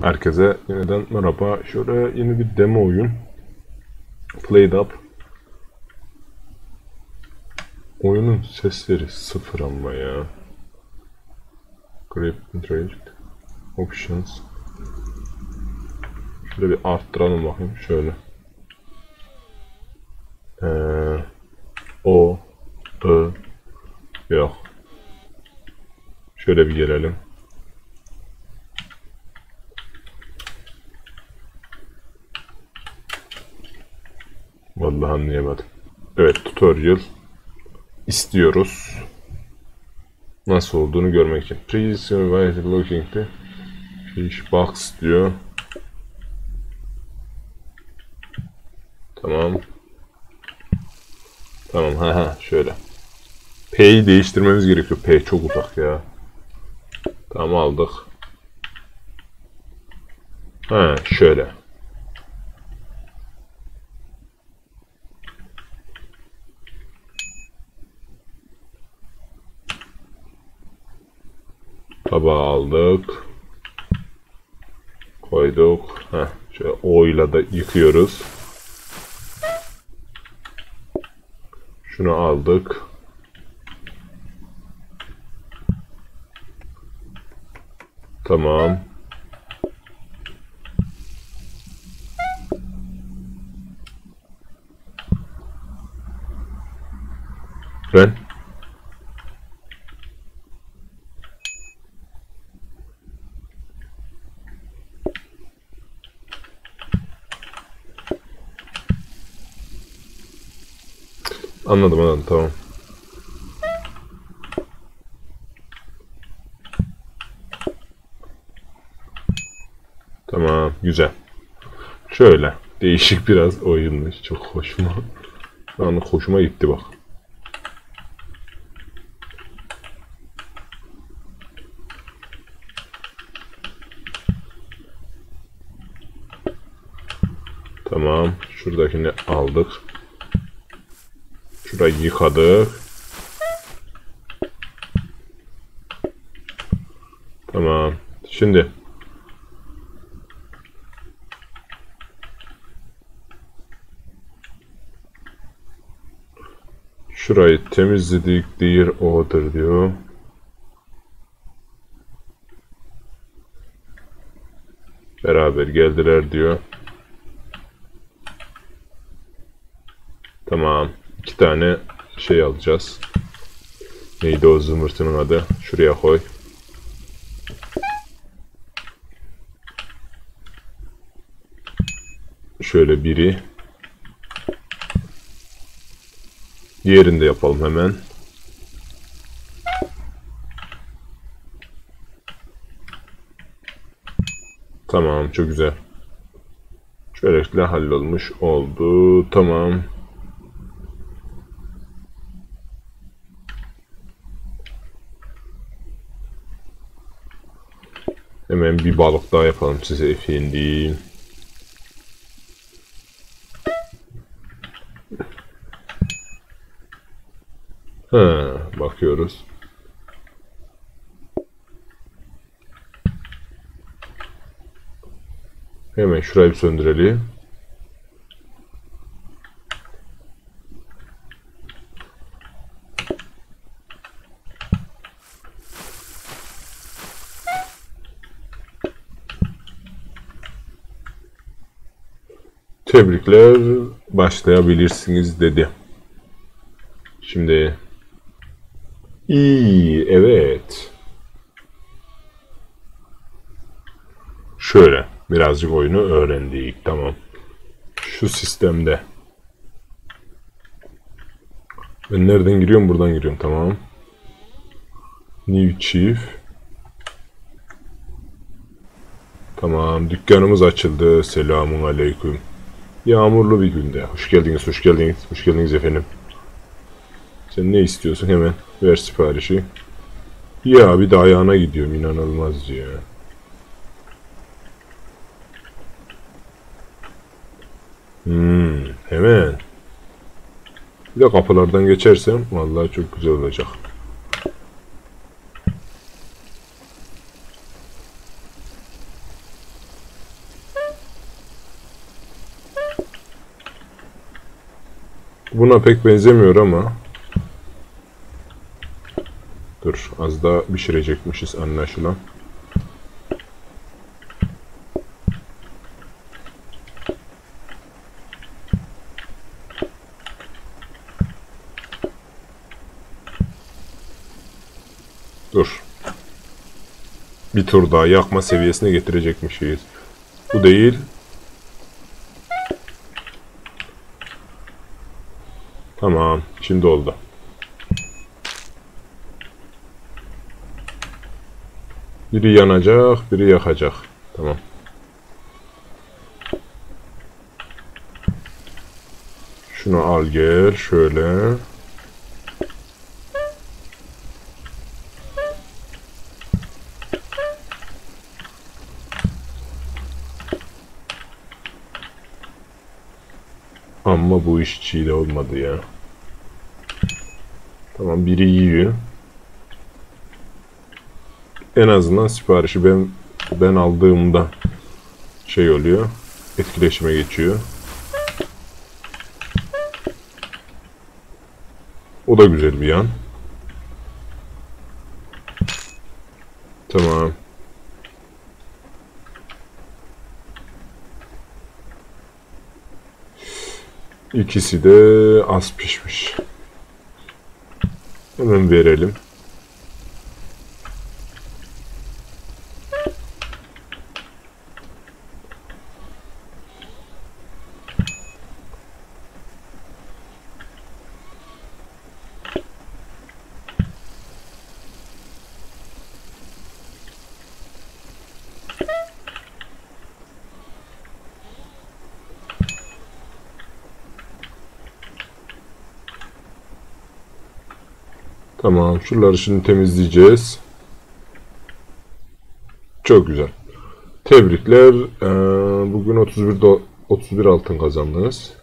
Herkese yeniden merhaba. Şöyle yeni bir demo oyun. Played Up. Oyunun sesleri sıfır ama ya. Grip Interest Options. Şöyle bir arttıralım bakayım. Şöyle. O I yok. Şöyle bir gelelim. Vallahi anlayamadım. Evet, tutorial istiyoruz. Nasıl olduğunu görmek için. Please looking to fish box diyor. Tamam. Tamam, ha şöyle. P'yi değiştirmemiz gerekiyor. P çok uzak ya. Tamam, aldık. Ha şöyle. Tabağı aldık. Koyduk. Ha şöyle O ile de yıkıyoruz. Şunu aldık. Tamam. Ben anladım tamam. Tamam, güzel. Şöyle değişik biraz oyunmuş. Çok hoşuma gitti bak. Tamam. Şuradakini aldık. Şurayı yıkadık. Tamam. Şimdi şurayı temizledik. Dear order diyor. Beraber geldiler diyor. Tamam. 2 tane şey alacağız. Neydi o zımbırtının adı? Şuraya koy. Şöyle biri. Diğerini de yapalım hemen. Tamam, çok güzel. Şöylelikle hallolmuş oldu. Tamam. Hemen bir balık daha yapalım size efendim. Bakıyoruz. Hemen şurayı bir söndürelim. Tebrikler, başlayabilirsiniz dedi. Şimdi iyi, evet. Şöyle birazcık oyunu öğrendik. Tamam. Şu sistemde. Ben nereden giriyorum? Buradan giriyorum. Tamam. New Chief. Tamam. Dükkanımız açıldı. Selamun aleyküm. Yağmurlu bir günde. Hoş geldiniz, hoş geldiniz. Hoş geldiniz efendim. Sen ne istiyorsun? Hemen ver siparişi. Ya bir de ayağına gidiyorum. İnanılmaz ya. Hemen. Bir de kapılardan geçersem vallahi çok güzel olacak. Buna pek benzemiyor ama. Dur, az daha pişirecekmişiz anlaşılan. Dur. Bir tur daha yakma seviyesine getirecekmişiz. Bu değil. Tamam, şimdi oldu. Biri yanacak, biri yakacak. Tamam. Şunu al gel şöyle. Ama bu iş hiç iyi de olmadı ya. Tamam, biri yiyor. En azından siparişi ben aldığımda şey oluyor. Etkileşime geçiyor. O da güzel bir yan. Tamam. İkisi de az pişmiş. Hemen verelim. Tamam, şuraları şimdi temizleyeceğiz. Çok güzel. Tebrikler. Bugün 31 altın kazandınız.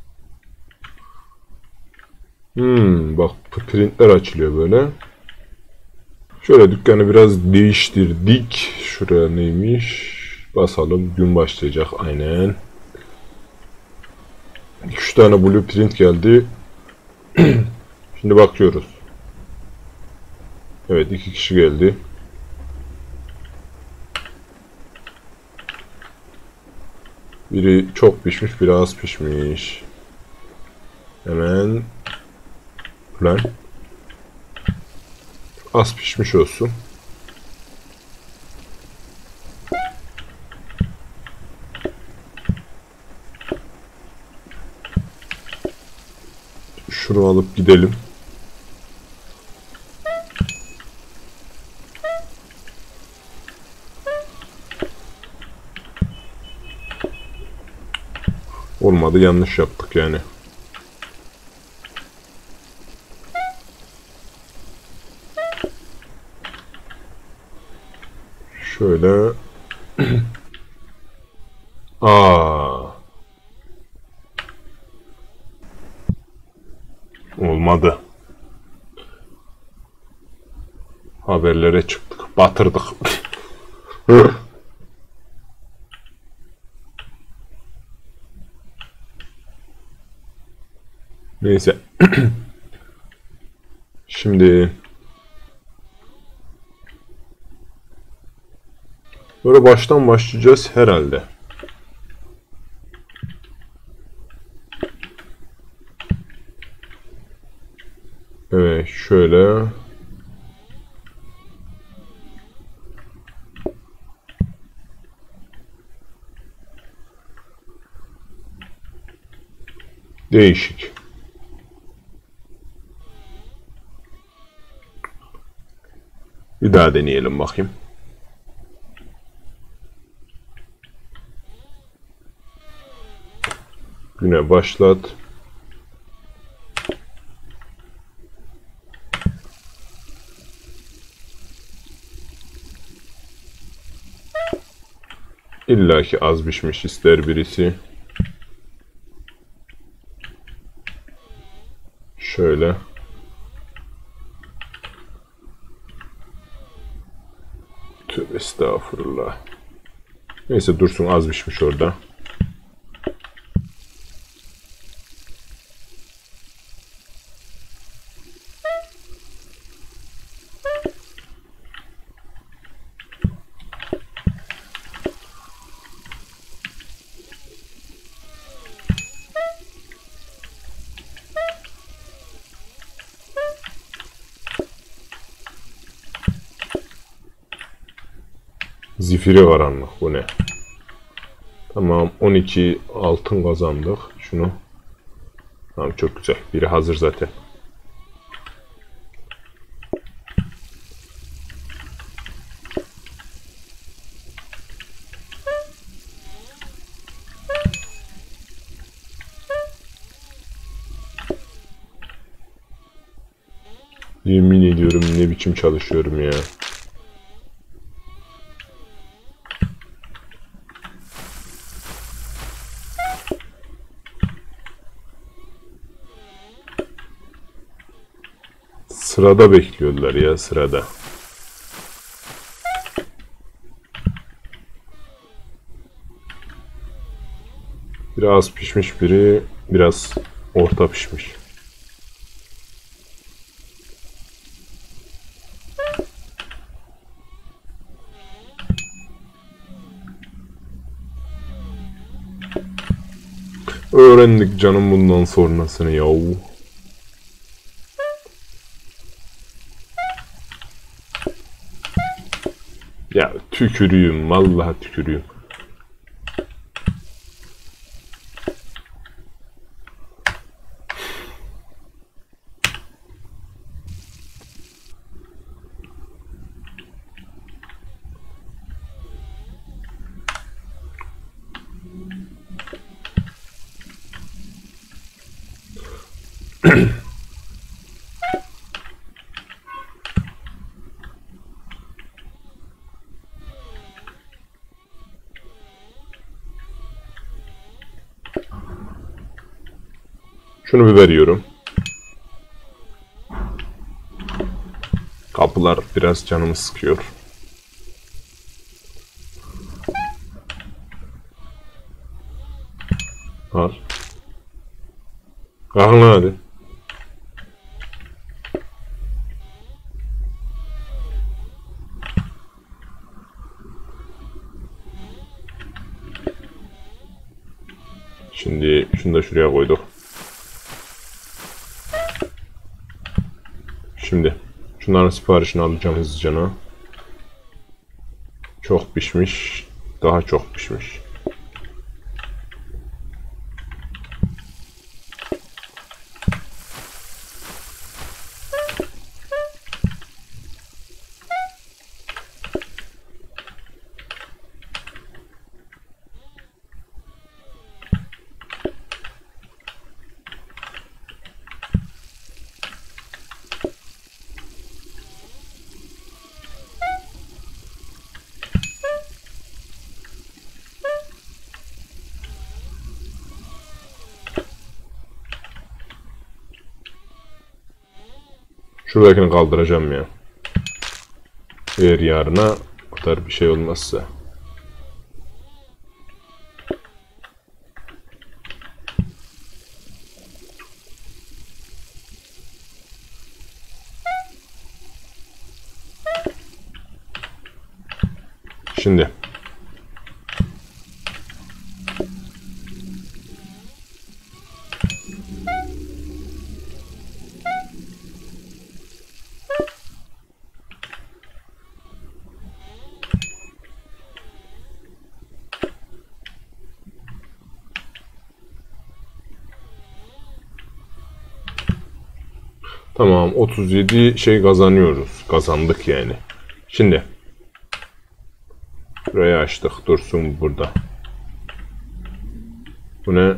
Bak printler açılıyor böyle. Şöyle dükkanı biraz değiştirdik. Şuraya neymiş? Basalım. Gün başlayacak. Aynen. 2-3 tane blueprint geldi. Şimdi bakıyoruz. Evet, 2 kişi geldi. Biri çok pişmiş, biri az pişmiş. Hemen lan az pişmiş olsun. Şunu alıp gidelim. Olmadı, yanlış yaptık yani. Şöyle. Olmadı. Haberlere çıktık. Batırdık. Neyse. Şimdi böyle baştan başlayacağız herhalde. Evet, şöyle. Değişik. Bir daha deneyelim bakayım. Güne başlat. İlla ki az pişmiş ister birisi. Şöyle. Tövbe estağfurullah. Neyse dursun, az pişmiş orada. Zifiri karanlık. Bu ne? Tamam, 12 altın kazandık. Şunu. Tamam, çok güzel. Biri hazır zaten. Yemin ediyorum ne biçim çalışıyorum ya. Sırada bekliyorlar ya, sırada. Biraz pişmiş, biri biraz orta pişmiş. Öğrendik canım bundan sonrasını yahu. Ya tükürüyüm, vallahi tükürüyüm. Şunu bir veriyorum. Kapılar biraz canımı sıkıyor. Al. Kalkın hadi. Şimdi şunu da şuraya koyduk. Şimdi şunların siparişini alacağım hızlıca. Çok pişmiş. Daha çok pişmiş. Şuradakini kaldıracağım ya. Eğer yarına bu kadar bir şey olmazsa. Şimdi. Tamam, 37 şey kazanıyoruz. Kazandık yani. Şimdi. Burayı açtık. Dursun burada. Bu ne?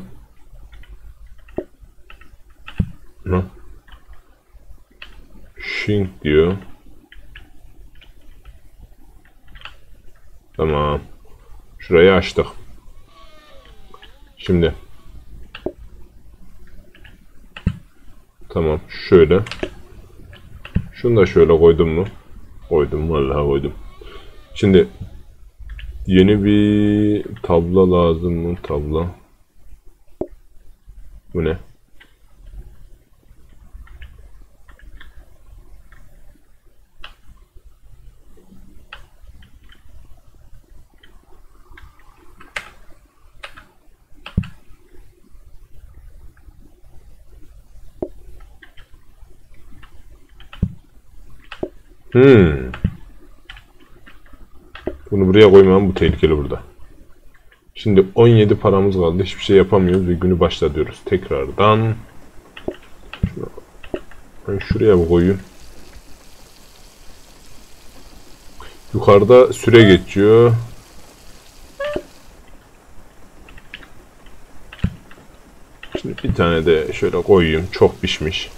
Ne? Shink diyor. Tamam. Şurayı açtık. Şimdi. Tamam. Şöyle. Şunu da şöyle koydum mu? Koydum. Vallahi koydum. Şimdi yeni bir tablo lazım mı? Tablo. Bu ne? Bunu buraya koymam, bu tehlikeli burada. Şimdi 17 paramız kaldı. Hiçbir şey yapamıyoruz ve günü başlatıyoruz. Tekrardan. Ben şuraya bir koyayım. Yukarıda süre geçiyor. Şimdi bir tane de şöyle koyayım. Çok pişmiş.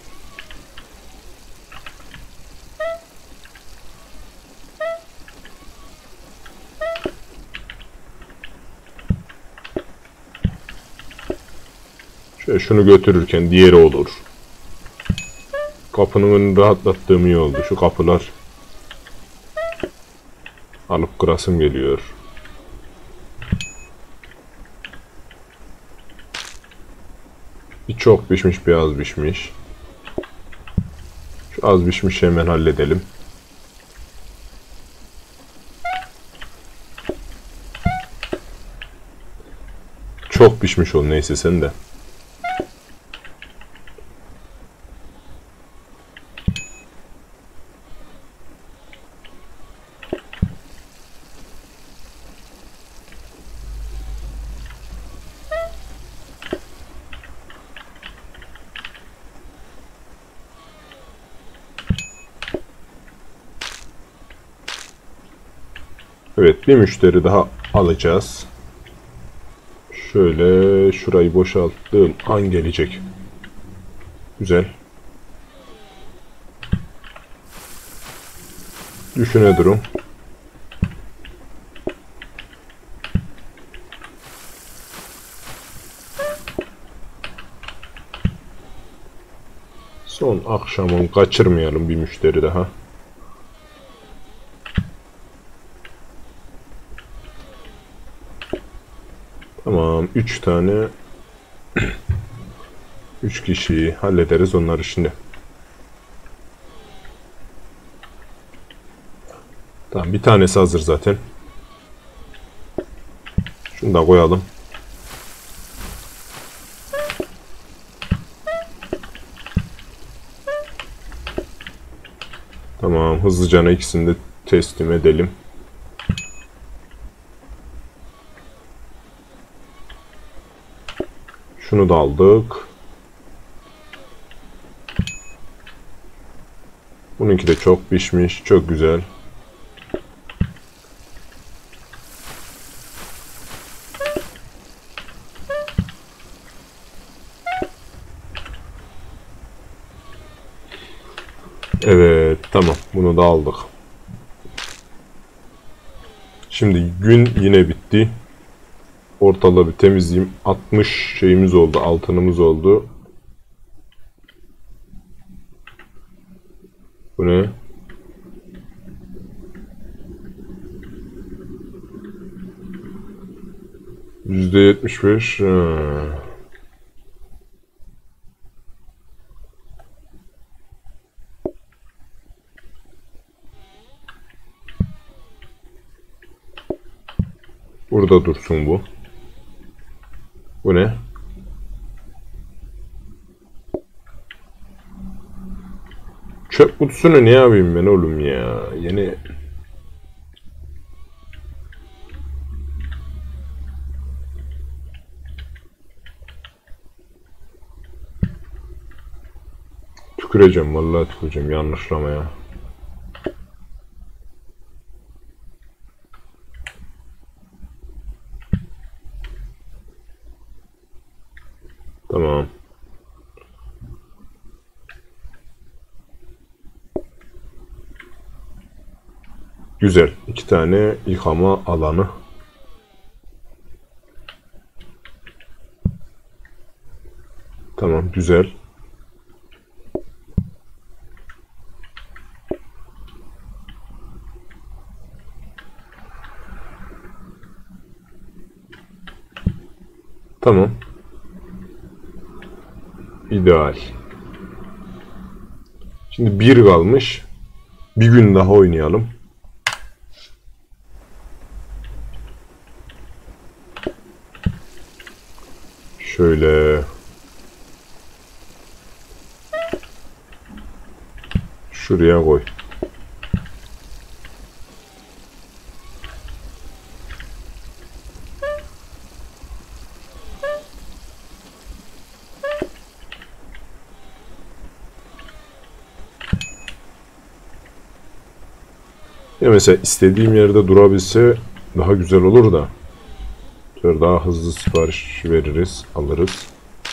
Şöyle şunu götürürken diğeri olur. Kapının önünü rahatlattığım iyi oldu. Şu kapılar alıp kırasım geliyor. Bir çok pişmiş, bir az pişmiş. Şu az pişmiş hemen halledelim. Çok pişmiş ol neyse sen de. Evet, bir müşteri daha alacağız. Şöyle şurayı boşalttığım an gelecek. Güzel. Düşüne durun. Son akşamın kaçırmayalım bir müşteri daha. Tamam, 3 tane 3 kişiyi hallederiz onları şimdi. Tamam, bir tanesi hazır zaten. Şunu da koyalım. Tamam, hızlıca ikisini de teslim edelim. Şunu da aldık. Bununki de çok pişmiş, çok güzel. Evet, tamam. Bunu da aldık. Şimdi gün yine bitti. Ortalığı bir temizleyeyim. 60 şeyimiz oldu, altınımız oldu. Bu ne? %75. Burada dursun bu. Bu ne? Çöp kutusunu ne yapayım ben oğlum ya? Yeni tüküreceğim, vallahi tüküreceğim, yanlışlama ya. Tamam. Güzel. 2 tane yıkama alanı. Tamam, güzel. Tamam. İdeal. Şimdi bir kalmış. Bir gün daha oynayalım. Şöyle. Şuraya koy. Ya mesela istediğim yerde durabilse daha güzel olur da. Şöyle daha hızlı sipariş veririz, alırız.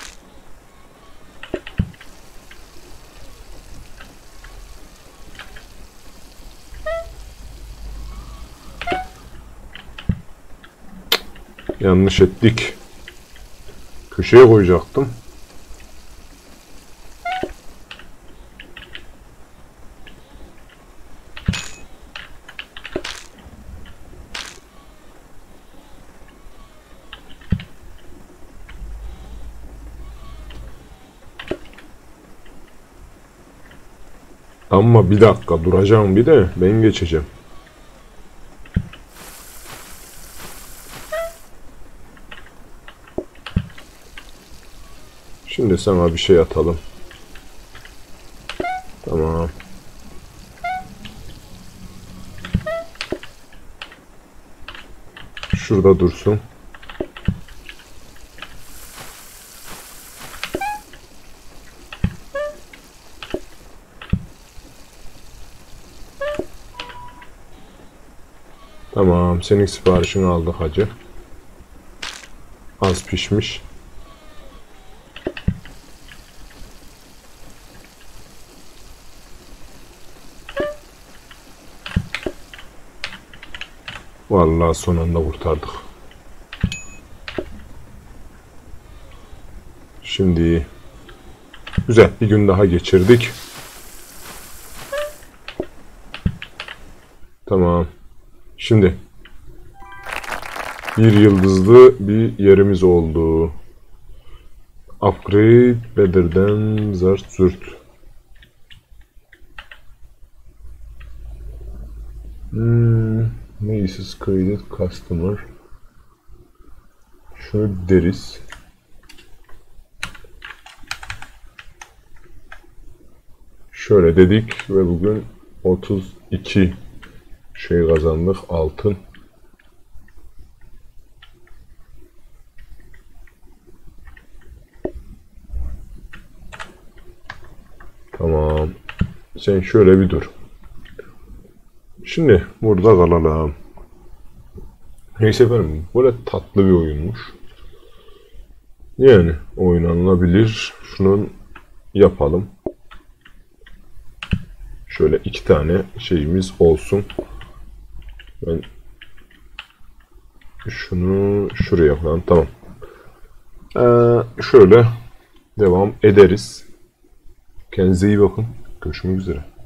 Yanlış ettik. Köşeye koyacaktım. Ama bir dakika duracağım, bir de ben geçeceğim. Şimdi sana bir şey atalım. Tamam. Şurada dursun. Tamam, senin siparişini aldık hacı. Az pişmiş. Vallahi son anda kurtardık. Şimdi güzel bir gün daha geçirdik. Tamam. Şimdi bir yıldızlı bir yerimiz oldu. Upgrade Better'den zart zürt. Neyse created customer. Şunu deriz. Şöyle dedik ve bugün 32 şey kazandık, altın. Tamam. Sen şöyle bir dur. Şimdi burada kalalım. Neyse efendim, böyle tatlı bir oyunmuş. Yani oynanılabilir. Şunun yapalım. Şöyle 2 tane şeyimiz olsun. Ben şunu şuraya falan, tamam. Şöyle devam ederiz. Kendinize iyi bakın. Görüşmek üzere.